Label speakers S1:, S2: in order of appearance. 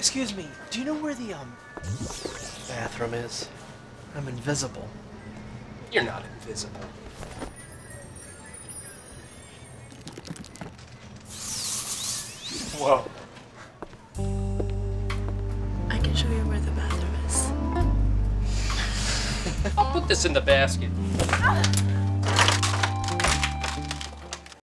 S1: Excuse me, do you know where the, bathroom is? I'm invisible.
S2: You're not invisible. Whoa.
S3: I can show you where the bathroom is.
S2: I'll put this in the basket.